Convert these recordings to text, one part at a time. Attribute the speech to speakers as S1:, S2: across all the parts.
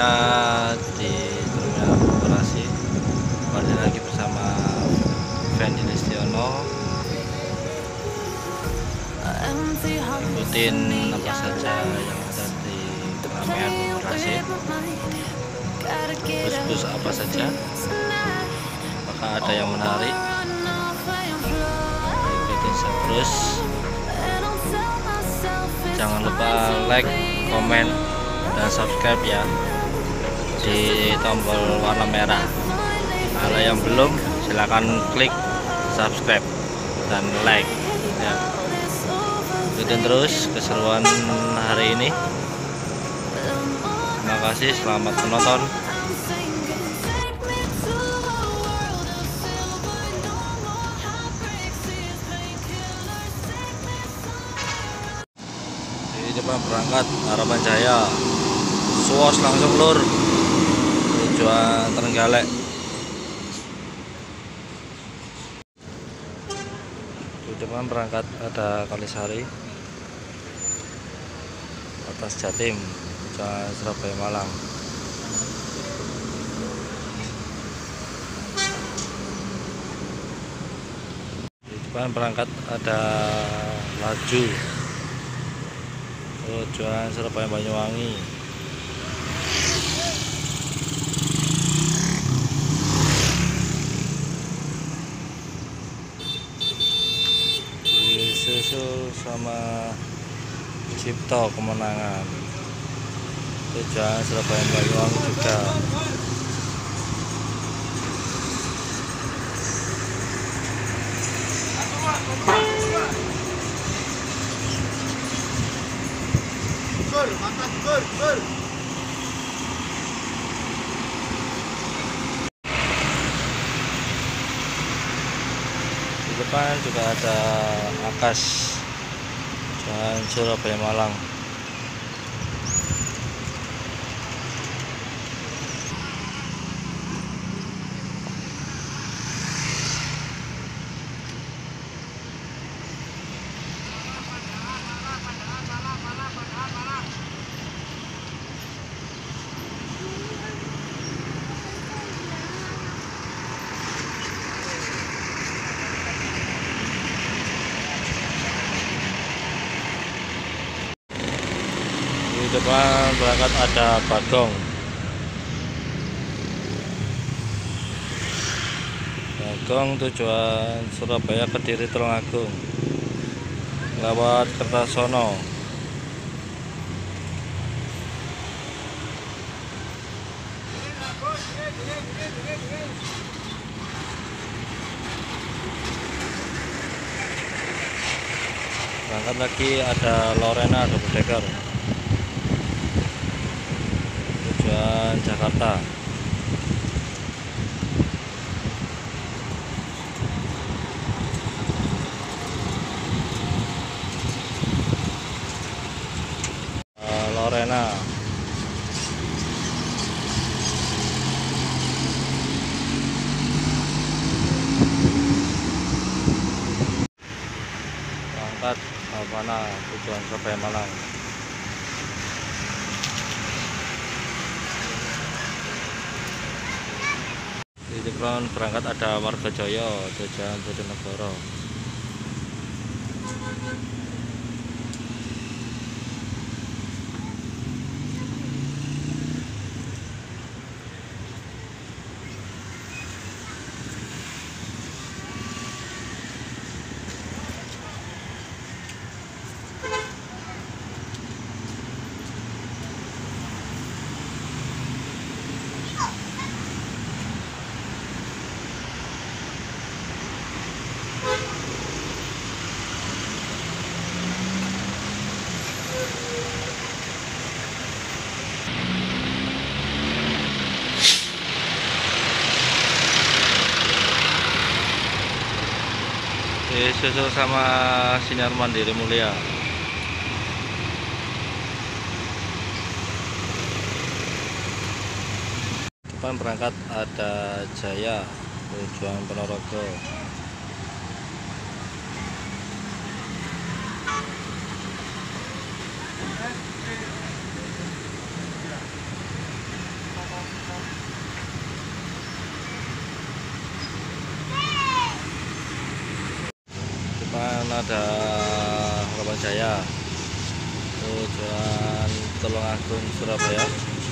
S1: saya di Terminal Bekasi. Kembali lagi bersama Fendi Listiono. Ikutin apa saja yang ada di keramaian Bekasi. Bus-bus apa saja, apakah ada yang menarik? Ikutin terus. Jangan lupa like, komen, dan subscribe ya, di tombol warna merah. Kalau yang belum, silahkan klik subscribe dan like ya. Ikutin terus keseruan hari ini. Terima kasih, selamat menonton. Di depan berangkat Harapan Jaya, Suwos langsung lur tujuan Trenggalek. Di depan berangkat ada Kalisari, atas Jatim, tujuan Surabaya Malang. Di depan berangkat ada Laju, tujuan Surabaya Banyuwangi. Disusul sama Cipto Kemenangan, tujuan Surabaya Banyuwangi juga. Di depan juga ada Akas, tujuan Surabaya Malang. Di depan berangkat ada Bagong, tujuan Surabaya Kediri Tulungagung lewat Kertasono. Berangkat lagi ada Lorena double decker, tujuan Jakarta. Lorena. Berangkat mana tujuan Surabaya Malang. Di depan berangkat ada Margajoyo, tujuan Bojonegoro. Disusul sama Sinar Mandiri Mulia. Depan berangkat ada Jaya, tujuan Ponorogo. ada Harapan Jaya, tujuan Tulungagung Surabaya.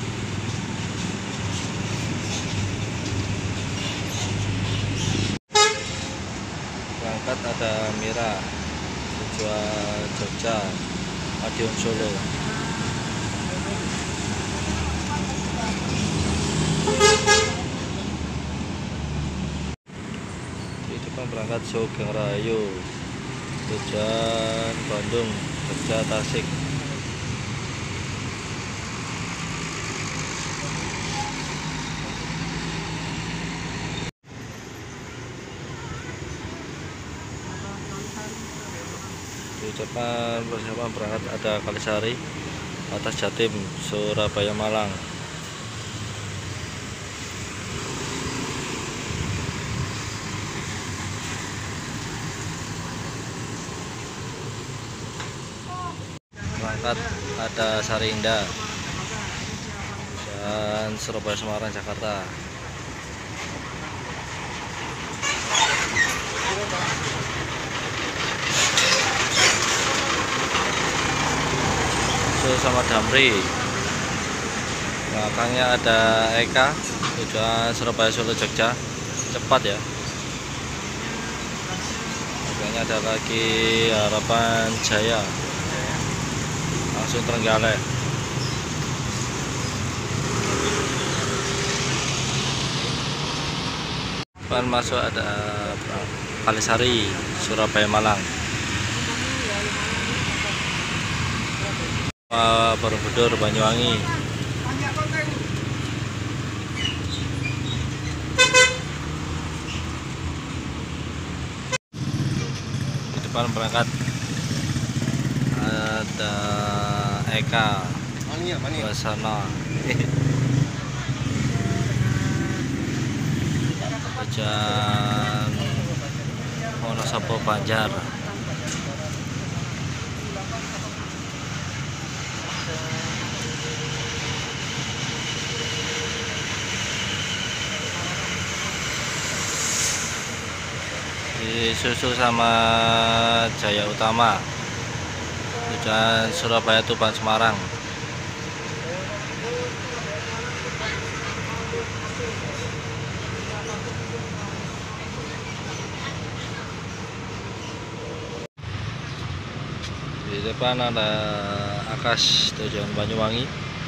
S1: Berangkat ada Mira, tujuan Jogja, Madiun Solo. Di depan berangkat Sugeng Rayu, tujuan Bandung, Jogja, Tasik. Di depan persiapan berangkat ada Kalisari, atas Jatim, Surabaya, Malang. Berangkat ada Sari Indah dan Surabaya, Semarang, Jakarta. Sama Damri, belakangnya ada Eka, tujuan Surabaya, Solo, Jogja, cepat ya. Belakangnya ada lagi Harapan Jaya, langsung Trenggalek. Depan masuk ada Kalisari, Surabaya, Malang. Borobudur, Banyuwangi. Di depan berangkat ada Eka, Basana, tujuan Wonosobo, Banjar. Disusul sama Jaya Utama, tujuan Surabaya, Tuban, Semarang. Di depan ada Akas, tujuan Banyuwangi.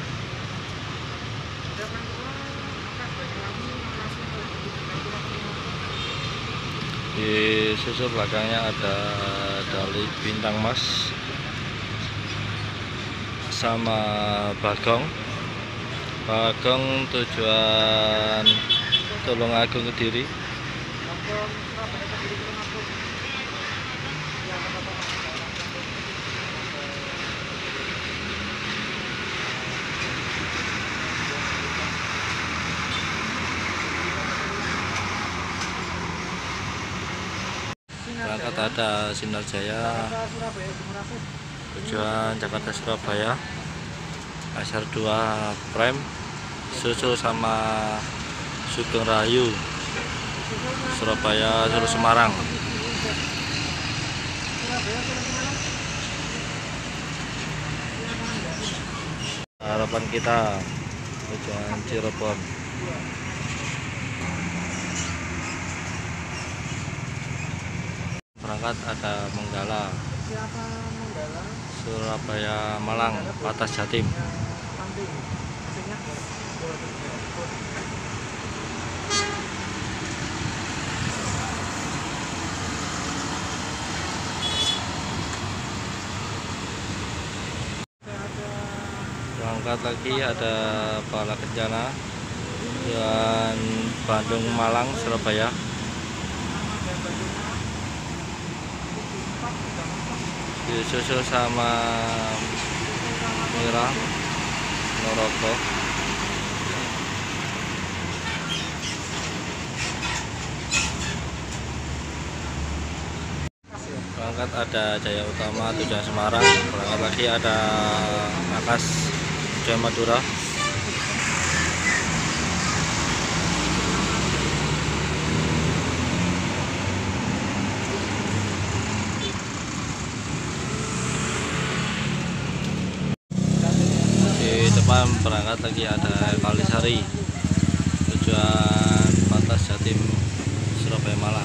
S1: Di susul belakangnya ada Dali Bintang Mas sama Bagong tujuan Tulungagung, Kediri. Berangkat ada Sinar Jaya, tujuan Jakarta, Surabaya, SR2 Prime, susul sama Sugeng Rayu, Surabaya, Solo, Semarang. Harapan Kita, tujuan Cirebon. Berangkat ada Menggala, Surabaya, Malang, atas Jatim. Berangkat lagi ada Bala Kencana dan Bandung, Malang, Surabaya. Disusul sama Mira, Norogo. Berangkat ada Jaya Utama, tujuan Semarang. Berangkat lagi ada Akas, tujuan Madura. depan berangkat lagi ada Kalisari tujuan Pantas Jatim Surabaya Malang.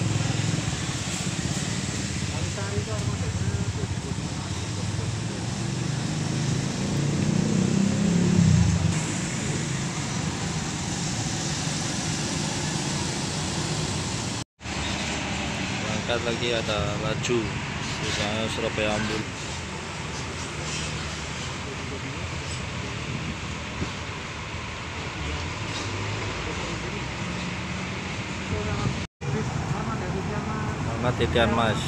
S1: Berangkat lagi ada Laju tujuan Surabaya Ambul. Titian Mas.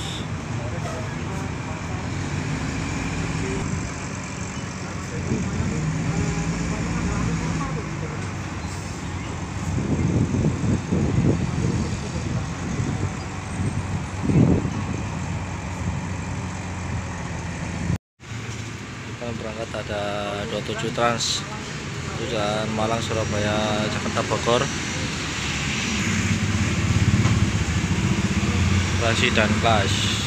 S1: Kita berangkat ada 27 Trans tujuan Malang, Surabaya, Jakarta, Bogor. Rasi dan Kelas.